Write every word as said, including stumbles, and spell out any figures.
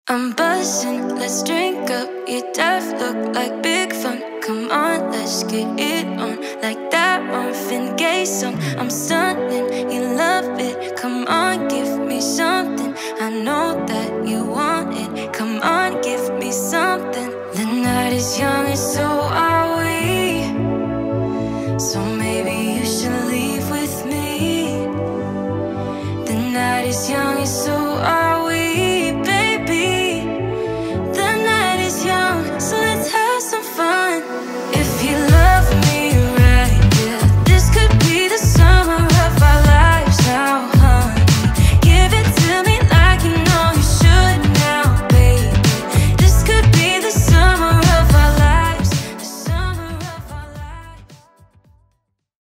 I'm buzzing, let's drink up. Your death look like big fun. Come on, let's get it on. Like that Marvin Gaye song. I'm stunning, you love it. Come on, give me something. I know that you want it. Come on, give me something. The night is young and so are we. So maybe you should leave with me. The night is young and so